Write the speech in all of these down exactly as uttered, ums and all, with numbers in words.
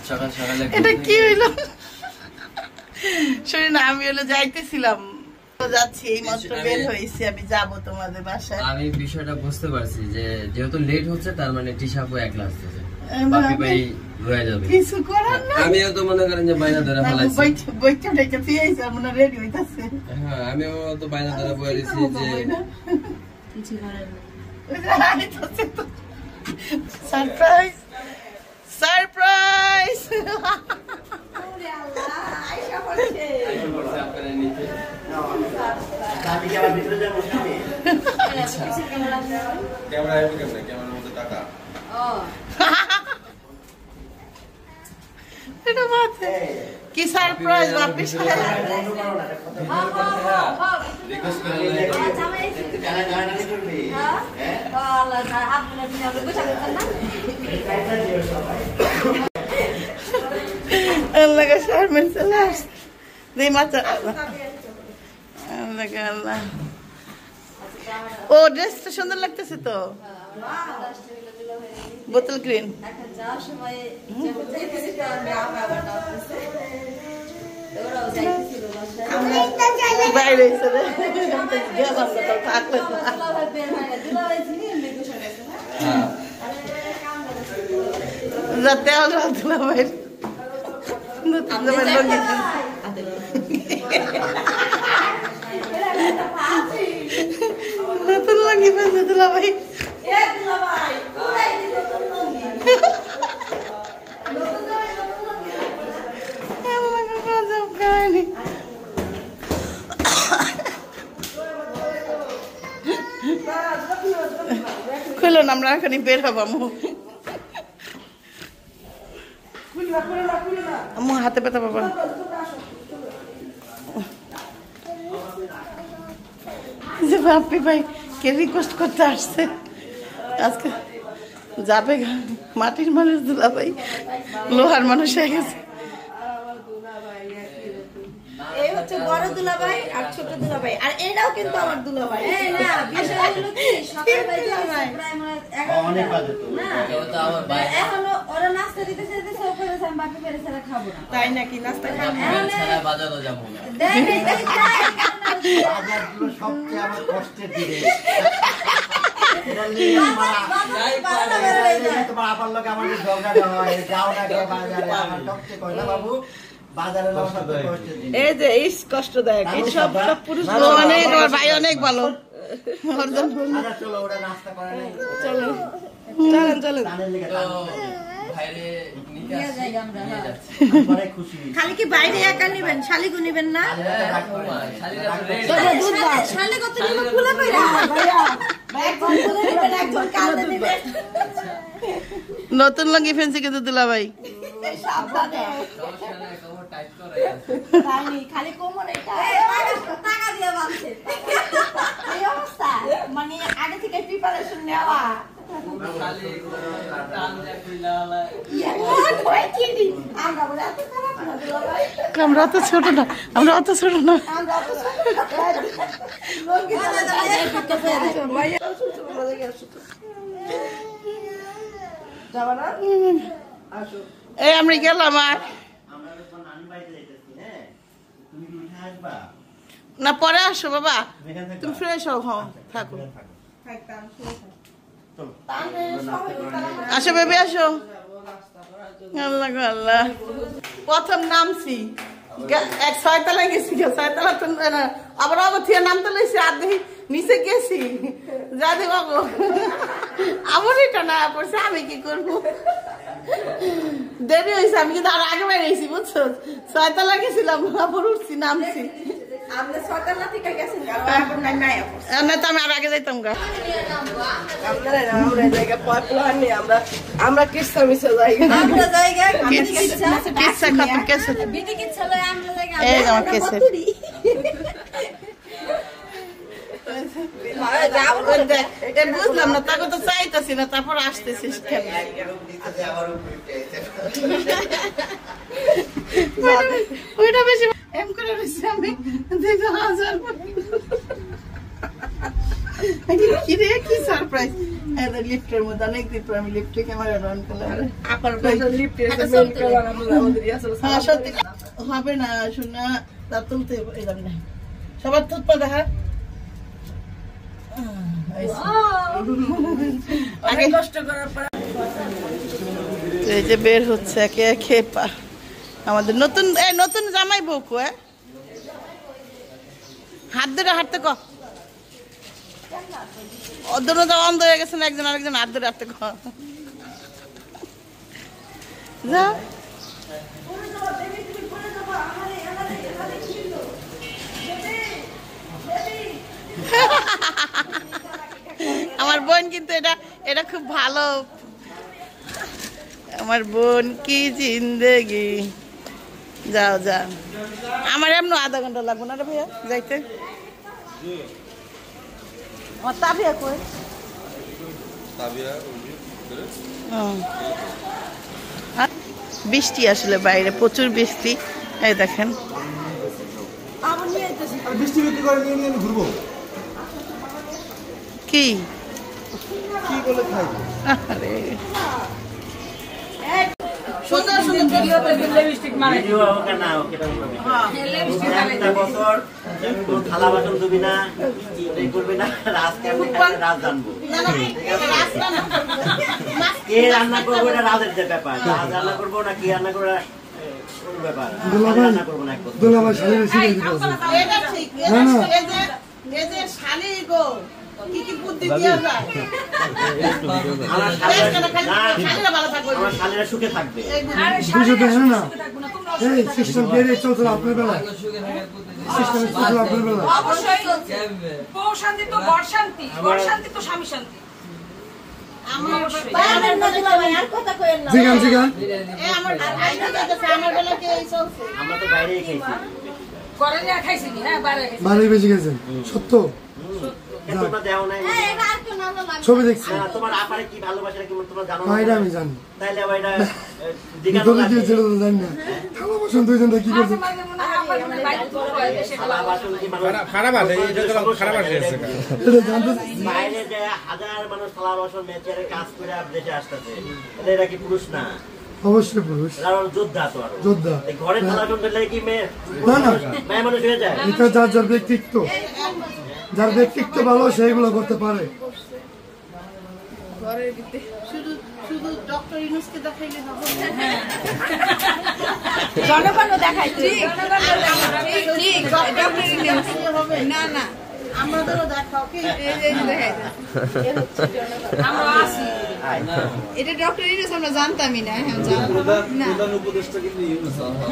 সকাল সকালে এটা কি হইলো শুনি না আমি হলো যাইতেছিলাম যাচ্ছি এই মাত্র বের হইছি আমি যাব তোমাদের বাসায় আমি বিষয়টা বুঝতে পারছি যে যেহেতু লেট হচ্ছে তার মানে টিশাপও একলা আসতেছে বাপি ভাই রয়ে যাবে কিছু করার না আমিও তো মনে করেন যে বাইনা ধরে ফেলাইছি বইট বইটা দেখে ফিয়াইছে আমরা রেডি হইতাছে হ্যাঁ আমিও তো বাইনা ধরে বলেছি যে কিছু করার না সারপ্রাইজ সারপ্রাইজ ওরে আল্লাহ আয়শা বলছে আয়শা বলছে আপনারা নিতে আমি কি আমার ভিতরে যাব না ক্যামেরা আইবো কেমনে ক্যামেরার মধ্যে টাকা ও এটা বাতে কি সারপ্রাইজ वापस है हां हां हां রিকোয়েস্ট করে গানা গানা नहीं করবি হ্যাঁ বালা না আপনি আপনি আমাকে বুঝা করতেন না Allah ka Sharmin Salas di mata Allah ka Allah ও ড্রেস তো সুন্দর লাগতেছে তো বোতল গ্রিন এখন যাওয়ার সময় যখন যাইতেছি তো আমি আবার নামতেছে ওরাও যাইতেছিল বাসায় বাইরে এসে রে গেলাম তো থাকলে না বের হয় না দুলাভাই ছিল মেঘু সঙ্গে হ্যাঁ যাতে আমরা দুলাভাই নতুন জামাই লঙ্গি নতুন লঙ্গি পেয়েছে দুলাভাই দুলাভাই খুলো না আমরা এখনই বের হবো আম্মু হাতে ব্যথা পাবা যে বাপি ভাই কে রিকোয়েস্ট করতে আসছে আজকে যাবে মাটির মানুষ দুলা ভাই লোহার মানুষ হয়ে গেছে এই হচ্ছে বড় দুলাভাই আর ছোট দুলাভাই আর এরাও কিন্তু আমার দুলাভাই এই না বিষয় হলো কি সকালবেলা প্রায় মানে অনেক বাজে তো না এটা আমার ভাই এখনো ওরা নাস্তা দিতে চাইতে সব করে আমি বাকি পেরে ছাড়া খাবো না তাই নাকি নাস্তা খাবো না ছাড়া বাজারও যাব না দেখ এই বাজারগুলো সবচেয়ে আমার কষ্টের দিকে তোমার আপার লোক আমাদের ঝগড়া হয় যাও না কে বাজারে আমার টকতে কই না বাবু এই যে এই কষ্টদায়ক এই সব সব পুরুষ অনেক আমার ভাই অনেক ভালো চলো ওরা নাস্তা করে নাই চলো চলেন চলেন খালি কি বাইরে একা নিবেন শালিগু নিবেন না নতুন লঙ্গি ফেন্সি কিন্তু দুলা ভাই খালি কোমরে টাকা দিয়ে বাঁধছে এই অবস্থা মানে আগে থেকে প্রিপারেশন নেওয়া আমরা অত ছোট না আমরা অত ছোট না এই আমরা গেলাম আর না পরে আসো বাবা তুমি ফ্রেশ হও হ্যাঁ থাকো আসো বেবি আসো আল্লাহ আল্লাহ প্রথম নামছি এক ছয়তলায় গেছি ছয়তলা তো আবার আবার থেকে নামতে লাইছি আর দেখি নিচে গেছি যা দে বাবু আমার এটা না পড়ছে আমি কি করবো দেরি হয়েছে আমি কিন্তু আর আগে বেরিয়েছি বুঝছো ছয়তলা গেছিলাম আবার উঠছি নামছি আমি আর আগে যাইতাম গা আমরা কিচ্ছা মিশে যাই কিচ্ছা খাতুন কেসে এই আমার কেসে বুঝলাম না তাকে তো চাইতেছি না তারপর আসতেছিস ওইটা বেশি এম করে রয়েছি আমি দেখো হাজার কি রে কি সারপ্রাইজ এদের লিফটের মধ্যে অনেক দিন পর আমি লিফটে ক্যামেরা অন করলাম আপার লিফটে সত্যি হবে না শোনা তা তুলতে এরকম না সবার থুতপা দেখা আগে কষ্ট করার পর এই যে বের হচ্ছে একে একে পা আমাদের নতুন এই নতুন জামাই বউকু হ্যাঁ হাত ধরে হাঁটতে ক অন্য অন্ধ হয়ে গেছে না একজন আরেকজন হাত ধরে হাঁটতে ক যা আমার বোন কিন্তু এটা এটা খুব ভালো আমার বোন কি জিন্দেগি যাও যাও আমার এমন আধা ঘন্টা লাগবে না রে ভাইয়া যাইতে আমার তাবিয়া কই বৃষ্টি আসলে বাইরে প্রচুর বৃষ্টি এই দেখেন কি আরে সুন্দর সুন্দর লিপস্টিক মানে ভিডিও হোক না ওকে একটা বছর কোন থালা বাসন ধুবি না এই করবে না রাত কেমন রাত জানবো না না রাস্তা না কে রান্না করবে এটা রাতের ব্যাপার রাত রান্না করব না কি রান্না করব কোন ব্যাপার রান্না করব না একদম দুলাভাই শালি শিখে দিতেছে এটা ঠিক না না এই যে এই যে শালি গো কি কি বুদ্ধি দিয়া যায় আমার শালিরা ভালো থাকবে আমার শালিরা সুখে থাকবে আরে শালিরা সুখে থাকবে না তোমরা এই সিস্টেম বেরে চলছে আপনার বেলা সিস্টেম চলছে আপনার বেলা অবশ্যই বউ শান্তি তো ঘর শান্তি ঘর শান্তি তো স্বামী শান্তি আমার বাবার নদী ভাই আর কথা কইেন না জিগান জিগান এই আমার আইনা যাচ্ছে আমার বেলা কি এই চলছে আমরা তো বাইরেই খাইছি করে নিয়ে খাইছি হ্যাঁ বাইরে খাইছি বাইরে বেশি গেছেন সত্য তোমরা দেও নাই ছবি দেখছি না তোমার আপারে কি ভালোবাসা কি তোমরা জানো না এটা আমি জানি তাইলে ভাইরা দিগা না ছিল তো জানি না ভালোবাসা দুইজন কি করছে ভালোবাসা কি খারাপ আছে এটা তো খারাপ আছে এটা জানতে বাইরে যে হাজার মানুষ ভালোবাসা মেচের কাজ করে আপ দেশে আসতেছে এটা কি পুরুষ না অবশ্যই পুরুষ কারণ যোদ্ধা তো আর যোদ্ধা এই ঘরে ভালোবাসা দিলে কি মেয়ে না না মেয়ে মানুষ হয়ে যায় এটা যার যার ব্যক্তিত্ব যার ব্যক্তিত্ব ভালো সেইগুলো করতে পারে ঘরের ভিতরে শুধু শুধু ডক্টর ইউনুসকে দেখাইলে হবে জনগণও দেখাই ঠিক ঠিক ডক্টর ইউনুস হবে না না আমাদেরও দেখাও কি এই যে দেখাই এই হচ্ছে জনগণ আমরা আসি এটা ডক্টর ইউনুস আমরা জানতামই না হ্যাঁ জানতাম না প্রধান উপদেষ্টা কিন্তু ইউনুস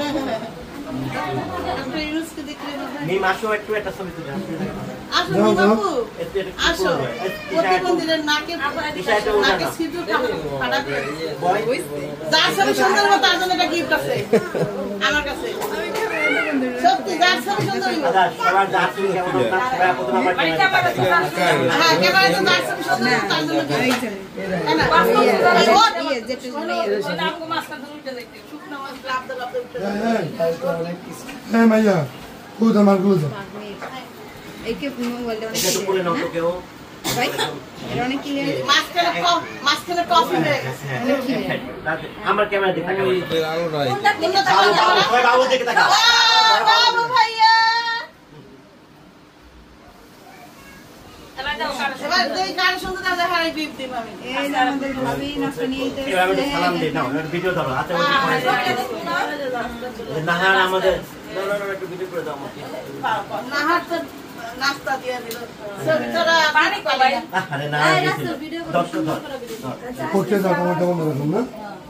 ডক্টর ইউনুসকে দেখলে নি মাসো একটু একটা ছবি তুলে আসো নি বাবু আসো প্রতিবন্ধীদের নাকে নাকে সিঁদুর ফাটাবে যার ছবি সুন্দর মতো তার জন্য একটা গিফট আছে আমার কাছে সত্যি যার ছবি সুন্দর দাদা সবার যার ছবি কেমন না সবাই প্রথম আমার হ্যাঁ ক্যামেরা তো যার ছবি সুন্দর তার জন্য গিফট না এই যেটা আমগো মাসখান ধরে উঠে দেখতে শুকনা মাছ লাভ দাও লাভ হ্যাঁ মাইয়া খুদ আমার খুদ এইকে মোবাইলটা অনেক একটু বলে নাও তো কেউ ভাই এর অনেক কি মাঝখানে মাঝখানে কফি হয়ে গেছে আমার ক্যামেরা দিকে তাকাও আলো নাই ওই বাবু দিকে তাকাও বাবু ভাইয়া এবার দাও এবার দুই গান শুনতে দাও দেখা এই গিফট দিই আমি এই আমাদের ভাবি নষ্ট নিয়ে দিতে এবার সালাম দিই নাও ভিডিও দাও আচ্ছা ওই নাহার আমাদের না না না একটু ভিডিও করে দাও আমাকে নাহার তো নাস্তা দিয়ে দিল সবটা পানি কলাই আরে না ভিডিও দর্শক করতে যাও তোমার কেমন লাগলো না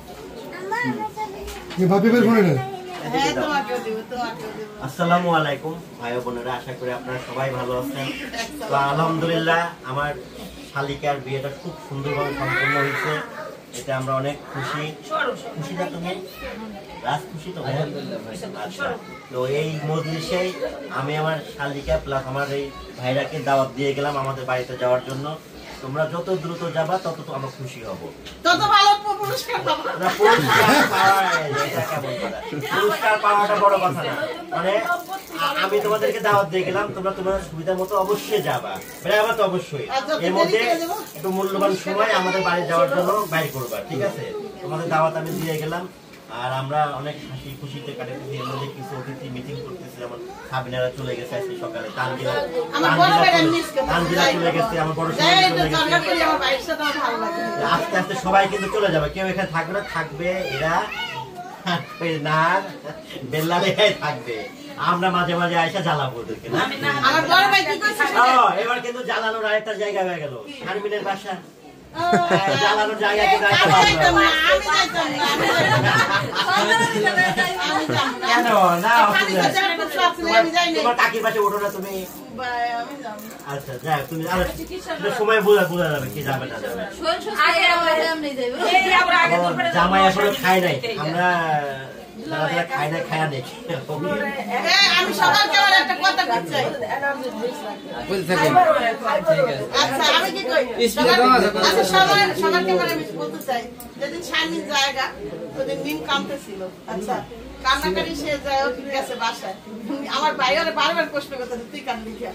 কি ভাবি বের করে না হ্যাঁ তোমাকেও দিব তোমাকেও দিব আসসালামু আলাইকুম ভাই বোনেরা আশা করি আপনারা সবাই ভালো আছেন তো আলহামদুলিল্লাহ আমার শালিকার বিয়েটা খুব সুন্দরভাবে সম্পন্ন হয়েছে এটা আমরা অনেক খুশি খুশি না তুমি রাজ খুশি তো আচ্ছা তো এই মজলিসে আমি আমার শালিকা প্লাস আমার এই ভাইরাকে দাওয়াত দিয়ে গেলাম আমাদের বাড়িতে যাওয়ার জন্য তোমরা যত দ্রুত যাবা তত তো আমরা খুশি হব তত ভালো পুরস্কার পাবো না পুরস্কার পাওয়া এটা পুরস্কার পাওয়াটা বড় কথা না, মানে আমি তোমাদেরকে দাওয়াত দিয়ে গেলাম, তোমরা তোমার সুবিধা মতো অবশ্যই যাবা, মানে আমার তো অবশ্যই এর মধ্যে একটু মূল্যবান সময় আমাদের বাড়ি যাওয়ার জন্য বাইর করবা, ঠিক আছে? তোমাদের দাওয়াত আমি দিয়ে গেলাম, আর আমরা অনেক হাসি খুশিতে কাটাতেছি। এর মধ্যে কিছু অতিথি মিটিং করতেছি, যেমন সাবিনারা চলে গেছে আজকে সকালে, তানজিলা তানজিলা চলে গেছে, আমার বড় চলে গেছে। আস্তে আস্তে সবাই কিন্তু চলে যাবে, কেউ এখানে থাকবে না, থাকবে এরা না বেল্লা লেখায় থাকবে, আমরা মাঝে মাঝে আইসা জ্বালাবো ওদেরকে না। এবার কিন্তু জ্বালানোর আরেকটা জায়গা হয়ে গেল, শারমিনের বাসা জ্বালানোর জায়গা কিন্তু কেন না, তোমার কাকির পাশে ওঠো না তুমি? আচ্ছা যাই, তুমি সময় বোঝা বোঝা যাবে কি যাবে না যাবে। জামাই আসলে খাই নাই, আমরা যারা যারা খাই নাই খায়া নেই। আমি সকালকে একটা কথা বলছি, আচ্ছা আমি কি কই, আচ্ছা সবার সবারকে আমি বলতে চাই, যেদিন স্বামীর জায়গা ওদিন নিম কামতেছিল, আচ্ছা কান্নাকারি সে যায় ও ঠিক আছে বাসায়, আমার ভাই ওরা বারবার প্রশ্ন করতে তুই কান্দি কে?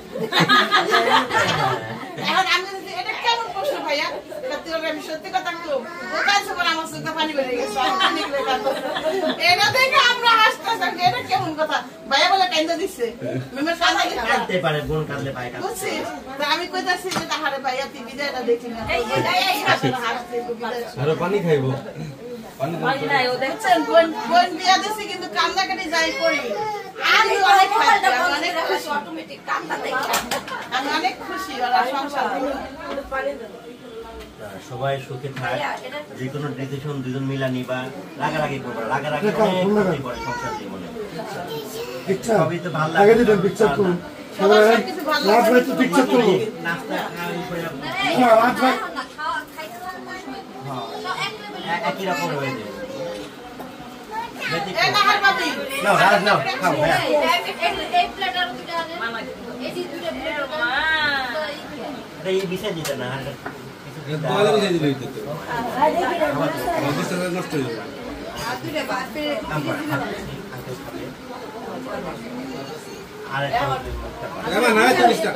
এখন আমি এটা কেমন প্রশ্ন ভাইয়া, তুই আমি সত্যি কথা বলবো, বোঝাচ্ছে পরে আমার চোখে পানি বেরিয়ে গেছে, এটা দেখে আমরা হাসতেছি, এটা কেমন কথা? ভাইয়া বলে কান্দা দিচ্ছে, কাঁদতে পারে, বোন কাঁদলে পায় কাঁদতে। বুঝছিস? আমি কইতাছি যে তাহারে ভাইয়া তুই বিদায়টা দেখি না, আরো পানি খাইবো, বোন বিয়া দিছি কিন্তু কান্নাকাটি যাই করি, আমি অনেক অনেক খুশি, আমি অনেক খুশি ওরা সংসার। সবাই সুখে থাক, যে কোনো ডিসিশন দুজন মিলা নিবা, রাগারাগি করবা, রাগারাগি অনেক ক্ষতি করে সংসার জীবনে। সবই তো ভালো লাগে, পিকচার করুন লাস্ট ভাই তো পিকচার করবো, নাস্তা খাওয়াই করে লাস্ট ভাই একই রকম হয়ে যাবে। এই না হার বাবি নাও রাজ নাও, খাও ভাইয়া। এই বিষয় দিতে না, বলে বুঝাই দিলেই তো অবস্থা নষ্ট হয়ে যাবে। আর এবার না তো মিস্টার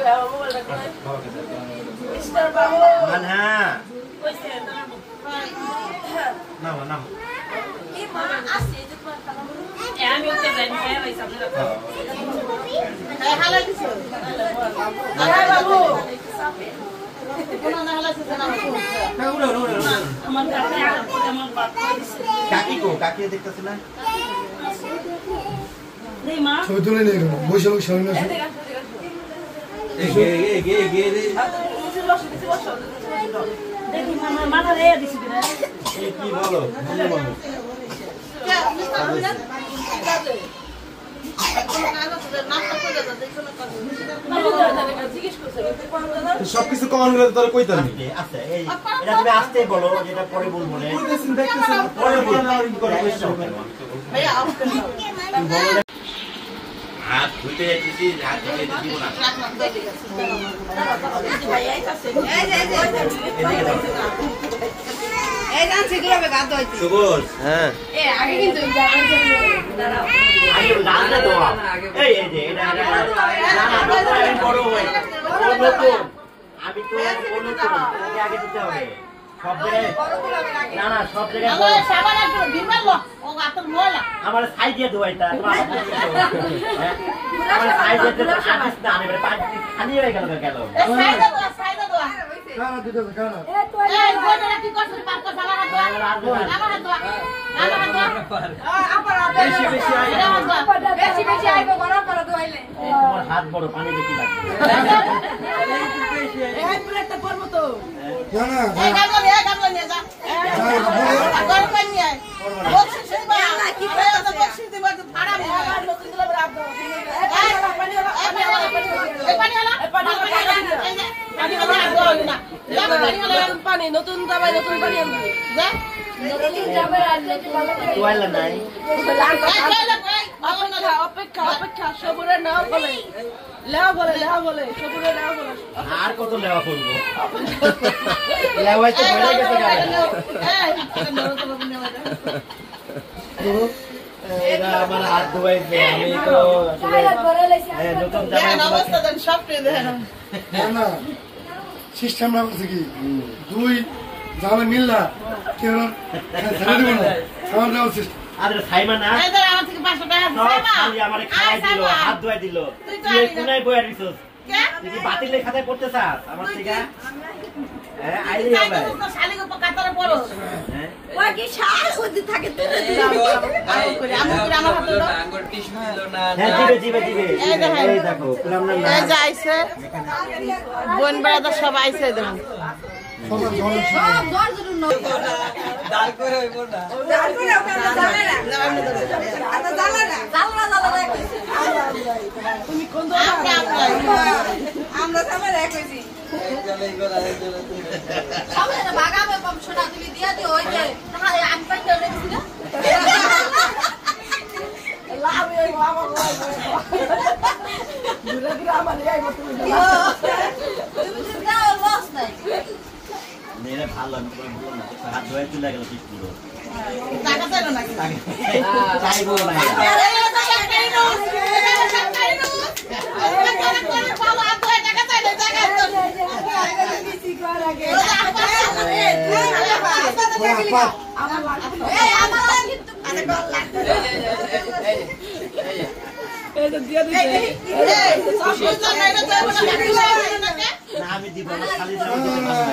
মিস্টার বাবু মানহা নাও নাও এই মা আসে যে তোমার খালা আমি ওকে জানি হ্যাঁ ভাই সামনে রাখো, হ্যাঁ হালা দিছো, আরে বাবু কোন না হালা দিছো না, না উড়ো উড়ো উড়ো। আমার কাছে আমার বাপ কইছে কাকি কো, কাকি দেখতেছ না? নেই মা ছবি তুলে নিয়ে গেল, বসে বসে সামনে আসো। এই গে গে গে গে রে দেখি মামা মাথা রে দিছি না, এই কি বলো বলো বলো কে মিস্টার রবিনা কাজে কোন কাজ আছে নাস্তা করে দাও, দেখো না কাজ জিজ্ঞেস করছে সবকিছু কমান গুলো তোর কইতাম আস্তে আস্তে, এই এটা তুমি আস্তে বলো, যেটা পরে বলবো না, কইতেছেন দেখতেছেন পরে বলো না আর কি করে কইছো ভাইয়া অফ করে দাও, হাত ধুইতে যাচ্ছি, হাত ধুইতে দিব না। ভাইয়াই কাছে এই যে এই যে এই গান শিখলাবে গান দইতে সুবল হ্যাঁ এ আগে কিন্তু দাঁড়াও আগে রাজা দোয়া, এই এই যে এটা না না আমি বড় হই, ও নতুন, আমি তো ও নতুন, আগে আগে দিতে হবে সব জায়গায়, না না সব জায়গায় আমার সাবান একটু বিমাল ও গাতর মোলা আমার সাইজে দোয়াইতা তোমার আমার সাইজে দোয়া আদিস না, আমি পাঁচ খালি হয়ে গেল গেল এই সাইডা দাও সাইডা দাও কানা দিতে হবে কানা, এই গোটা কি করছিস পাঁচ কথা লাগা দাও লাগা দাও লাগা দাও আপা বেশি বেশি আইবো বেশি বেশি আইবো বড় করে দইলে তোমার হাত বড়, পানি বেশি লাগবে। এই প্লেটটা পড়বো তো কানা এই গামলা নিয়ে গামলা নিয়ে যা গরম পানি নিয়ে আয় বক্সিস দিবা কি করে তো বক্সিস দিবা তো ভাড়া মোবাইল নতুন দিলে রাখ দাও এই পানি হলো এই পানি হলো এই পানি হলো এই পানি হলো পানি হলো না যা পানি হলো পানি নতুন দাবাই নতুন পানি আনবি যা নতুন দাবাই আনলে কি ভালো করে তোয়াইলা নাই অপেক্ষা অপেক্ষা অপেক্ষা সবুরে নাও বলে লেও বলে লেও বলে সবুরে লেও বলে আর কত লেওয়া করবো, লেওয়াইতে ভয় গেছে গাড়ি। এই আপনারা নাও তো বাবু নেওয়া এরা আমার হাত ধোয়াইছে আমি তো আসলে নতুন না সিস্টেম না করছে কি দুই জামে মিল না কেউ ছেড়ে দিব না আমার দেওয়ার সিস্টেম আরে সাইমা না আমার থেকে পাঁচশো টাকা খালি আমারে খাওয়াই দিল হাত ধোয়াই দিল তুই কোনায় বইয়া দিছস তুই কি বাতিলের খাতায় পড়তে চাস আমার থেকে হ্যাঁ আইলি হবে শালি গো কাতারে পড়ো হ্যাঁ ওই কি শাল ওদি থাকে তুই আমি করে আমি করে আমার হাতে দাও আঙ্গুর টিস্যু দিল না হ্যাঁ দিবে দিবে দিবে এই দেখো পুরাম না এই যে আইছে বোন বেড়াটা সব আইছে দেখুন সব জল সব জ্বর জরুর নয় ডাল করে হইব না ডাল করে ওটা জানা না আটা জানা না জানা জানা না তুমি কোন দল আমরা সবাই রাখছি চলে গলা চলে সবাই না ভাগাবে বংশটা তুমি দিয়া দিও ওই যে তাহলে আমি পাইতে রেখেছি না লাভ এই বাবা বুড়া বুড়া আমার এই তুমি তুমি দাও লস নাই মেরে ভালো আমি বলবো না হাত ধোয়াই চলে গেল ঠিক পুরো টাকা চাইলো নাকি চাইবো না আরে টাকা চাইলো টাকা চাইলো টাকা করে পালো আর দুই টাকা চাইলো টাকা তো বেশি কর আগে আমার লাগবে এই আমার লাগবে আরে গল লাগবে এই তো দিয়া দিছে এই সব কিছু না এটা যাবে না না আমি দিব না খালি দাও দিতে পারবে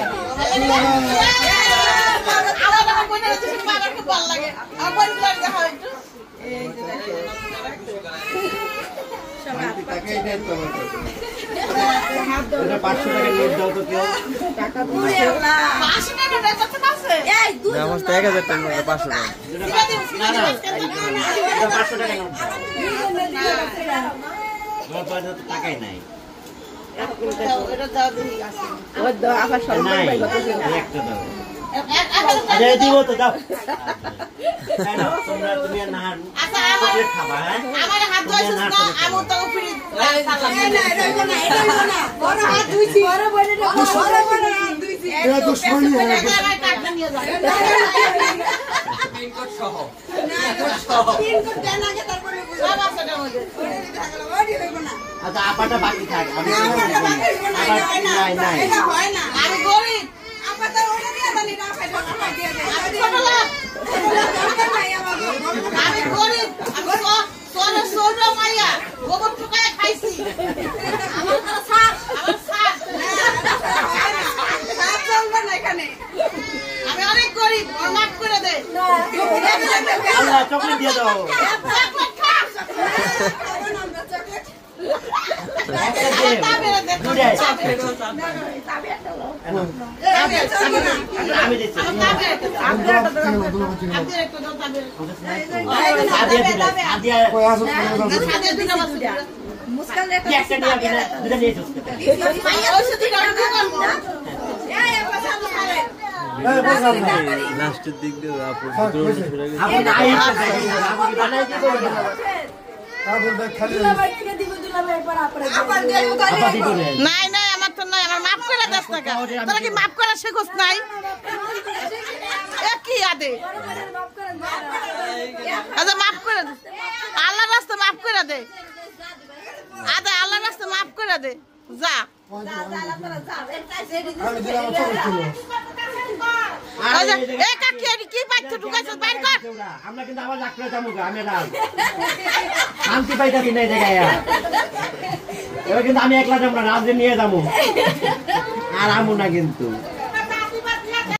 আমার বাবা কোনে তুমি বাবা খুব ভালো লাগে আমার কোন লাগে হয় একটু এই যে শান্তি তাকাই দেন তোমার এটা পাঁচশো টাকা নোট দাও তো কেউ টাকা পুরে আল্লাহ পাঁচশো টাকা দেয় কত আছে এই দুই আমার তো এক হাজার টাকা না পাঁচশো টাকা না না এটা পাঁচশো টাকা নোট দাও আমার পাশে তো টাকাই নাই এটা দাও দিই আছে ওই দাও আবার সব নাই একটা দাও আরে দিব তো দাও তাই না তোমরা তুমি আর না আচ্ছা আমার খাবা হ্যাঁ আমার হাত ধুইছিস না আমি তো ফ্রি না না এটা হইবো না এটা হইবো না বড় হাত ধুইছি বড় বড় বড় বড় হাত ধুইছি এটা তো শনি হয় আমার কাটটা নিয়ে যাও পিন কোড সহ না সব তিন কোট দেন আগে তারপরে সব আছে এর মধ্যে ওই থাকলো ওই হইবো না আচ্ছা আপাটা বাকি থাক আমি নাই নাই এটা হয় না আমি গরিব আপা তো ওটা দিয়ে দালি না খাই না দিয়ে দে আমি ছোট লোক আমি গরিব আমি ছোট ছোট মাইয়া গোবর টুকায় খাইছি আমার তো সাপ আমার সাপ সাপ চলবে না এখানে আমি অনেক গরিব মাফ করে দে আল্লাহ চকলেট দিয়ে দাও চকলেট খা চকলেট আমি দিচ্ছি লাস্টের দিক দিয়ে নাই নাই আমার তো নাই আমার মাফ করে দাস না তোরা কি মাফ করা শেখোস নাই কি আদে আচ্ছা মাফ করে দে আল্লাহ রাস্তা মাফ করে দে আদে আল্লাহ রাস্তা মাফ করে দে যা আমরা কিন্তু আবার রাখতে যাবো আমি শান্তি পাইতাছি না এই জায়গায় এবার কিন্তু আমি একলা যাবো না রাজ্যে নিয়ে যাবো আর আমু না কিন্তু